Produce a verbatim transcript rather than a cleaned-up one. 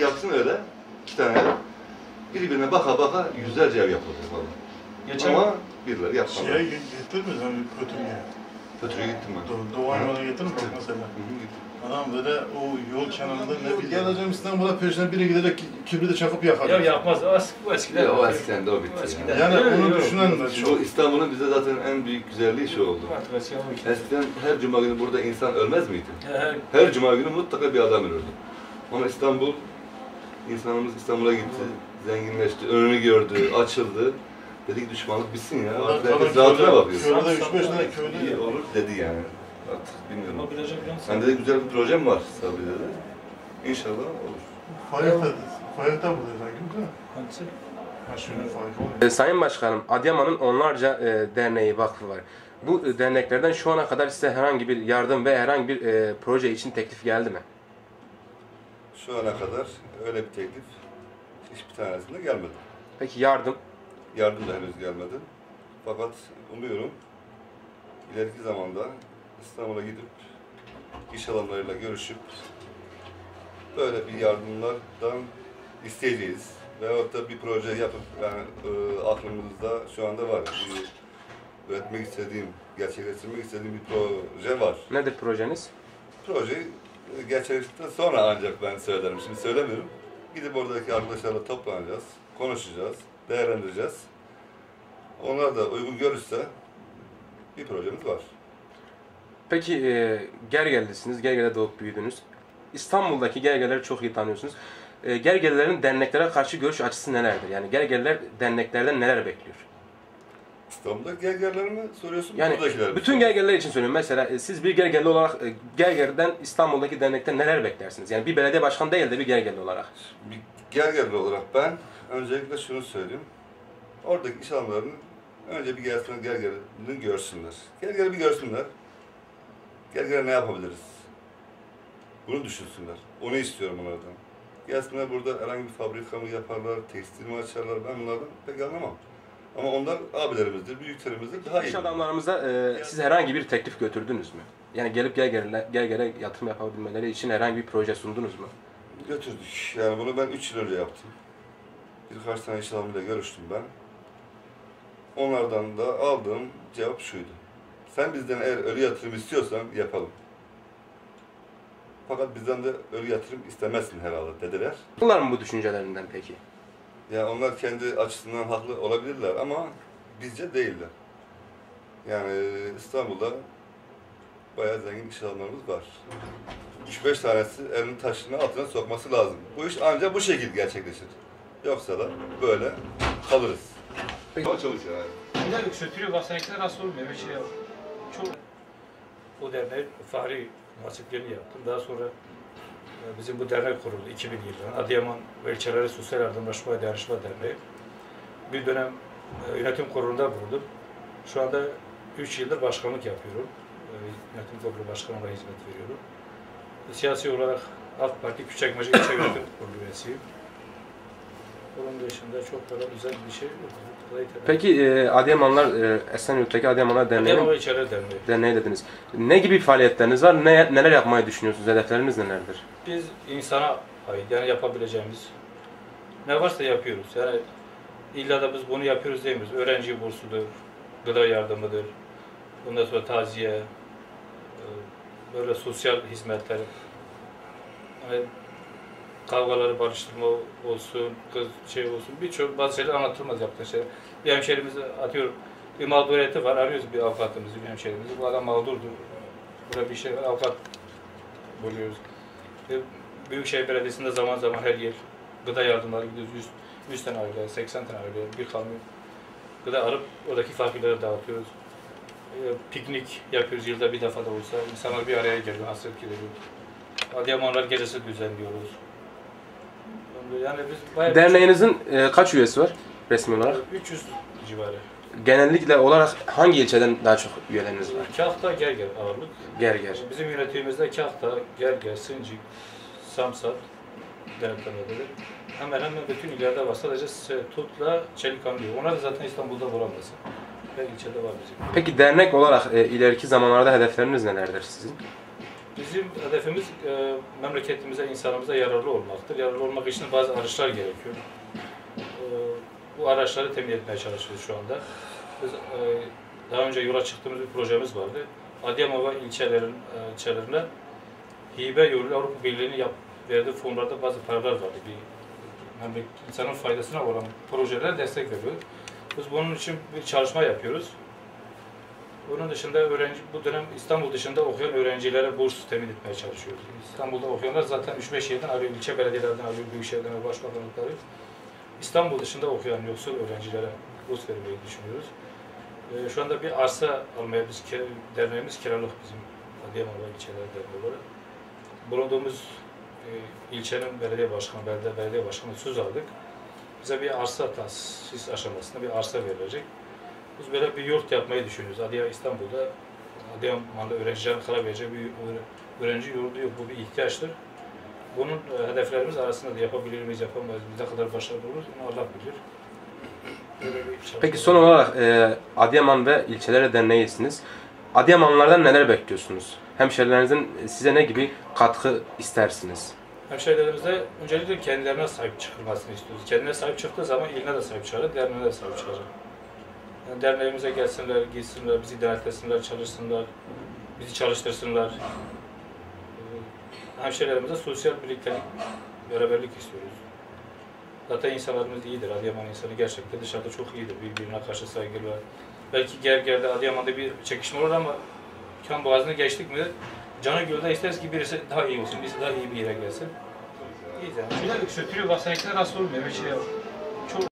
yapsın öyle. İki tane ev. Birbirine baka baka yüzlerce ev yapılacak valla. Geçen ama birileri yapmadı. Şeye gittin mi sen Pötürge'ye? Pötürge'ye gittim ben. Do Doğu Ayman'a gittin mi mesela? Adam böyle o yol kenarında ne bileyim. Geleceğim İstanbul'a peşinden biri gidecek kibriti çakıp yakar. Ya yapmaz. O, o eskiden. Ya, o eskiden de o bitti. Eskiden. Yani Yok, onu yok. düşünen de Bu çok. İstanbul'un bize zaten en büyük güzelliği şu oldu. Eskiden her cuma günü burada insan ölmez miydi? Her, Her cuma günü mutlaka bir adam ölürdü. Ama İstanbul, insanımız İstanbul'a gitti, zenginleşti, önünü gördü, açıldı. Dedik düşmanlık bitsin ya, artık herkes rahatına bakıyor. Köyde üç beş tane köyde İyi olur dedi yani. Artık bilmiyorum. ama bilecek yok. Sende de güzel bir projem var Sabri'de de. İnşallah olur. Fayak'ta, Fayak'ta burada sanki değil mi? Hangisi? Ha şöyle Fayak var. E, Sayın Başkanım, Adıyaman'ın onlarca e, derneği, vakfı var. Bu e, derneklerden şu ana kadar size herhangi bir yardım ve herhangi bir e, proje için teklif geldi mi? Şu ana kadar öyle bir teklif hiçbir tanesinde gelmedi. Peki yardım? Yardım da henüz gelmedi. Fakat umuyorum ileriki zamanda İstanbul'a gidip iş alanlarıyla görüşüp böyle bir yardımlardan isteyeceğiz. Veyahut da bir proje yapıp yani e, aklımızda şu anda var. Bir, üretmek istediğim, gerçekleştirmek istediğim bir proje var. Nedir projeniz? Projeyi gerçekleştirdikten sonra ancak ben söylerim. Şimdi söylemiyorum. Gidip oradaki arkadaşlarla toplanacağız, konuşacağız, değerlendireceğiz. Onlar da uygun görürse bir projemiz var. Peki e, Gergerlisiniz, Gerger'de doğup büyüdünüz. İstanbul'daki Gergerleri çok iyi tanıyorsunuz. E, Gergerlerin derneklere karşı görüş açısı nelerdir? Yani Gergerler derneklerden neler bekliyor? İstanbul'da gergerler mi soruyorsun? Yani buradakiler bütün Gergerler için söylüyorum. Mesela e, siz bir Gergerli olarak e, Gerger'den İstanbul'daki dernekten neler beklersiniz? Yani bir belediye başkanı değil de bir Gergerli olarak. Bir gergerli olarak ben öncelikle şunu söyleyeyim. Oradaki iş alanlarının önce bir gelsinler gergerini görsünler. Gergeri bir görsünler. Gergere ne yapabiliriz? Bunu düşünsünler. Onu istiyorum onlardan. Gelsinler burada herhangi bir fabrika mı yaparlar, tekstil mi açarlar, ben bunlardan pek anlamam. Ama onlar abilerimizdir, büyüklerimizdir, daha iyi. İş adamlarımıza e, siz herhangi bir teklif götürdünüz mü? Yani gelip Gerger'e Gerger'e yatırım yapabilmeleri için herhangi bir proje sundunuz mu? Götürdük. Yani bunu ben üç yıl önce yaptım. Birkaç tane iş adamıyla görüştüm ben. Onlardan da aldığım cevap şuydu. Sen bizden eğer ölü yatırım istiyorsan yapalım. Fakat bizden de ölü yatırım istemezsin herhalde dediler. Bunlar mı bu düşüncelerinden peki? Yani onlar kendi açısından haklı olabilirler ama bizce değiller. Yani İstanbul'da bayağı zengin iş adamlarımız var. üç beş tanesi elini taşını altına sokması lazım. Bu iş ancak bu şekilde gerçekleşir. Yoksa da böyle kalırız. Peki. Çok çalışıyor yani. Güzel yükseltiyor. Bak seninkiler nasıl olmuyor? Bir şey yap. Çok. O derneğin fahri nasiplerini yaptım. Daha sonra bizim bu dernek kuruldu iki bin yılında. Adıyaman ve İlçeleri Sosyal Yardımlaşma ve Dayanışma Derneği. Bir dönem yönetim kurulunda bulundum. Şu anda üç yıldır başkanlık yapıyorum. Yönetim kurulu başkanlığına hizmet veriyorum. Siyasi olarak AK Parti Küçükçekmece İlçe Yönetim Kurulu üyesiyim. Onun dışında çok kadar güzel bir şey yok. Peki e, Adıyamanlar, e, Esenyurt'taki Adıyamanlar Derneği, Adıyaman ve İlçeleri Derneği. Derneği dediniz. Ne gibi faaliyetleriniz var? Ne, neler yapmayı düşünüyorsunuz? Hedefleriniz nelerdir? Biz insana ait, yani yapabileceğimiz ne varsa yapıyoruz. Yani illa da biz bunu yapıyoruz demiyoruz. Öğrenci bursudur, gıda yardımıdır, ondan sonra taziye, böyle sosyal hizmetler, yani kavgaları barıştırma olsun, kız şey olsun, birçok bazı şeyler anlatılmaz yaptığı şeyler. Bir hemşerimiz atıyor, bir mağduriyeti var, arıyoruz bir avukatımızı, bir hemşerimizi, bu adam mağdurdur, burada bir şey var, avukat buluyoruz. Büyükşehir Belediyesi'nde zaman zaman her yıl gıda yardımları gidiyoruz, yüz, yüz tane aile, seksen tane aile, bir kamyon gıda alıp oradaki fakirlere dağıtıyoruz. Piknik yapıyoruz yılda bir defa da olsa, insanlar bir araya geliyor, hasret geliyor. Adıyamanlar gecesi düzenliyoruz. Yani biz bayağı Derneğinizin e, kaç üyesi var resmi olarak? üç yüz civarı. Genellikle olarak hangi ilçeden daha çok üyeleriniz var? Kahta, Gerger ağırlık. Gerger. Bizim yönetimimizde Kahta, Gerger, Sıncık, Samsat denetlemededir. Hemen hemen bütün illerde var. Sadece Tut'la Çelikan diyor. Onlar da zaten İstanbul'da bulamazsın. Her ilçede var bizim. Peki dernek olarak e, ileriki zamanlarda hedefleriniz nelerdir sizin? Bizim hedefimiz e, memleketimize, insanımıza yararlı olmaktır. Yararlı olmak için bazı araçlar gerekiyor. E, bu araçları temin etmeye çalışıyoruz şu anda. Biz, e, daha önce yola çıktığımız bir projemiz vardı. Adıyaman ve ilçelerin, e, ilçelerine hibe yoluyla Avrupa Birliği'nin yap, verdiği fonlarda bazı paralar vardı. Bir, yani insanın faydasına olan projelere destek veriyor. Biz bunun için bir çalışma yapıyoruz. Bunun dışında öğrenci, bu dönem İstanbul dışında okuyan öğrencilere burs temin etmeye çalışıyoruz. İstanbul'da okuyanlar zaten üç beş yerden alıyor, ilçe belediyelerden alıyor, büyükşehirden ve başbakanlıkları. İstanbul dışında okuyan yoksul öğrencilere burs vermeyi düşünüyoruz. Ee, şu anda bir arsa almaya, biz derneğimiz kiralık bizim Adıyaman ve ilçeler derneği olarak. Bulunduğumuz e, ilçenin belediye başkanı, belediye, belediye başkanı söz aldık. Bize bir arsa tahsis aşamasında bir arsa verilecek. Biz böyle bir yurt yapmayı düşünüyoruz. Adıyaman İstanbul'da, Adıyaman'da öğrencilerin kalabileceği bir öğrenci yurdu yok. Bu bir ihtiyaçtır. Bunun e, hedeflerimiz arasında da yapabilir miyiz, yapamayız, ne kadar başarılı oluruz, onu Allah bilir. Böyle bir Peki son olarak e, Adıyaman ve ilçelere derneğisiniz. Adıyamanlılardan neler bekliyorsunuz? Hemşerilerinizin size ne gibi katkı istersiniz? Hemşehrilerimize öncelikle kendilerine sahip çıkılmasını istiyoruz. Kendine sahip çıktığı zaman iline de sahip çıkacak, derneğine de sahip çıkacak. Yani derneğimize gelsinler, gitsinler, bizi denetlesinler, çalışsınlar, bizi çalıştırsınlar. Ee, Hemşehrilerimize sosyal birliktelik, beraberlik istiyoruz. Zaten insanlarımız iyidir. Adıyaman insanı gerçekten dışarıda çok iyidir. Birbirine karşı saygılı. Belki Gerger'de, Adıyaman'da bir çekişme olur ama Kan Boğazı'nı geçtik mi canı gölde isteriz ki birisi daha iyi olsun, birisi daha iyi bir yere gelsin. İyiyiz yani. Şurada sötürüyor, bak seninkiler nasıl olmuyor, bir şey yok.